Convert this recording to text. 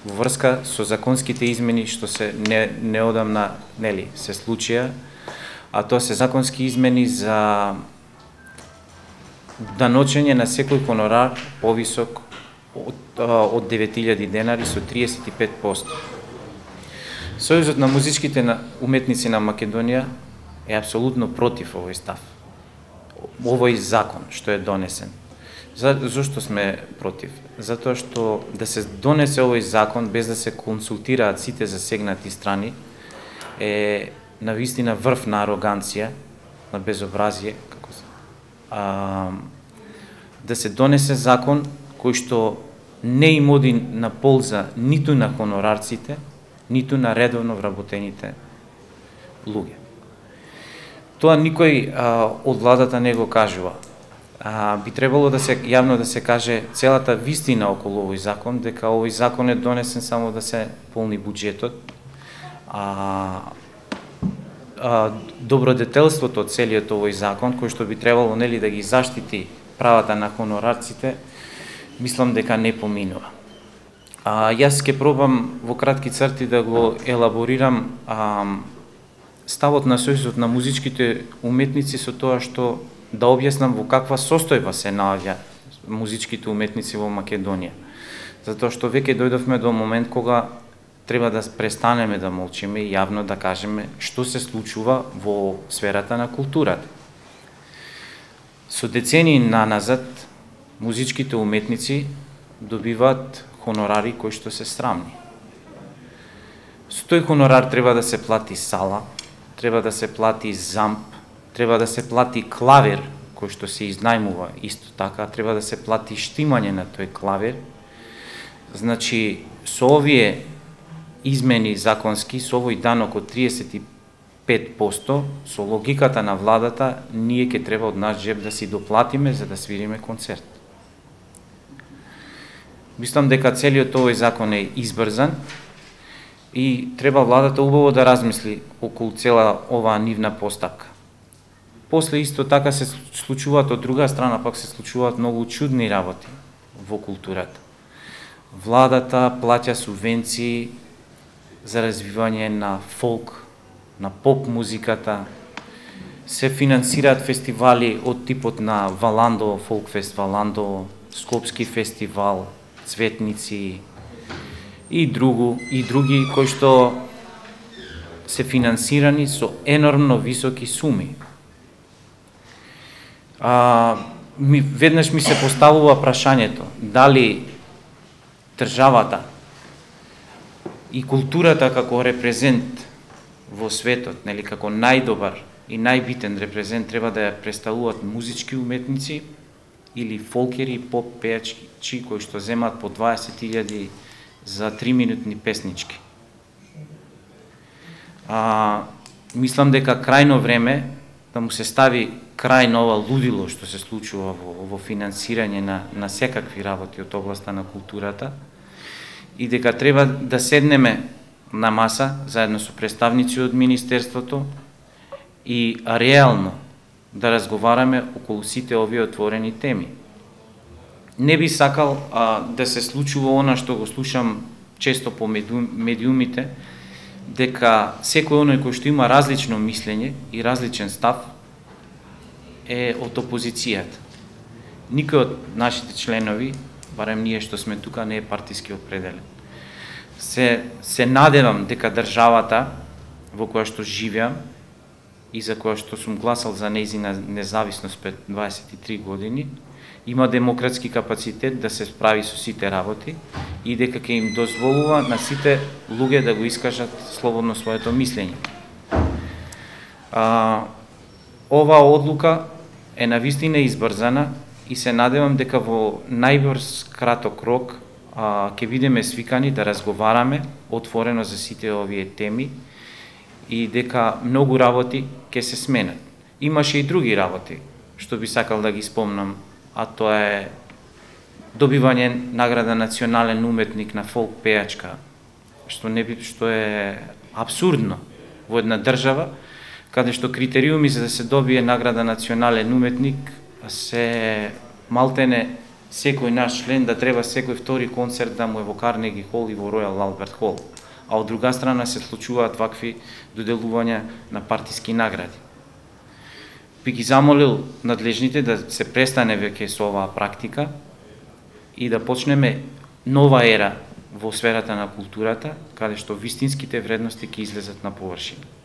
во врска со законските измени што се неодамна се случија, а тоа се законски измени за даночење на секој хонорар повисок од 9000 денари со 35%. Сојузот на музичките уметници на Македонија е апсолутно против овој став, овој закон што е донесен. Зошто сме против? Затоа што да се донесе овој закон без да се консултираат сите засегнати страни е навистина врв на ароганција, на безобразие, да се донесе закон кој што не им оди на полза ниту на хонорарците, ниту на редовно вработените луѓе. Тоа никој од владата не го кажува. Би требало да се јавно да се каже целата вистина околу овој закон, дека овој закон е донесен само да се полни буџетот. Добродетелството од целиот овој закон, кој што би требало да ги заштити правата на хонорарците, мислам дека не поминува. Јас ќе пробам во кратки црти да го елаборирам ставот на Сојузот на музичките уметници со тоа што да објаснам во каква состојба се наоѓа музичките уметници во Македонија. Затоа што веќе дојдовме до момент кога треба да престанеме да молчиме и јавно да кажеме што се случува во сферата на културата. Со децении наназад музичките уметници добиваат хонорари кои што се срамни. Со тој хонорар треба да се плати сала, треба да се плати замп, треба да се плати клавир кој што се изнајмува, исто така треба да се плати штимање на тој клавир. Значи, со овие измени законски, со овој данок од 35%, со логиката на владата, ние ќе треба од наш джеб да си доплатиме за да свириме концерт. Мислам дека целиот овој закон е избрзан и треба владата убаво да размисли околу цела оваа нивна постапка. После исто така се случуваат од друга страна, пак се случуваат многу чудни работи во културата. Владата плаќа субвенции за развивање на фолк, на поп музиката, се финансираат фестивали од типот на Валандо, Фолкфест Валандо, Скопски фестивал, Цветници и други кои што се финансирани со енормно високи суми. Веднаш ми се поставува прашањето дали државата и културата како репрезент во светот, како најдобар и најбитен репрезент треба да ја представуваат музички уметници или фолкери, поп пејачи кои што земаат по 20.000 за 3-минутни песнички. Мислам дека крајно време да му се стави крај на ова лудило што се случува во финансирање на секакви работи од областа на културата и дека треба да седнеме на маса заедно со представници од Министерството и реално да разговараме околу сите овие отворени теми. Не би сакал да се случува она што го слушам често по медиумите, дека секој оној кој што има различно мислење и различен став е од опозицијата. Никој од нашите членови, барем ние што сме тука, не е партиски определен. Се надевам дека државата во која што живеам и за која што сум гласал за нејзина независност пред 23 години, има демократски капацитет да се справи со сите работи и дека ќе им дозволува на сите луѓе да го искажат слободно своето мислење. Оваа одлука е навистина избрзана и се надевам дека во најбрз краток рок ќе бидеме свикани да разговараме отворено за сите овие теми и дека многу работи ќе се сменат. Имаше и други работи што би сакал да ги спомнам, а тоа е добивање награда национален уметник на фолк пејачка, што е апсурдно во една држава каде што критериуми за да се добие награда национален уметник се малтене секој наш член да треба секој втори концерт да му е во Карнеги хол и во Ројал Алберт хол, а од друга страна се случуваат вакви доделувања на партиски награди. Би ги замолил надлежните да се престане веќе со оваа практика и да почнеме нова ера во сферата на културата, каде што вистинските вредности ќе излезат на површина.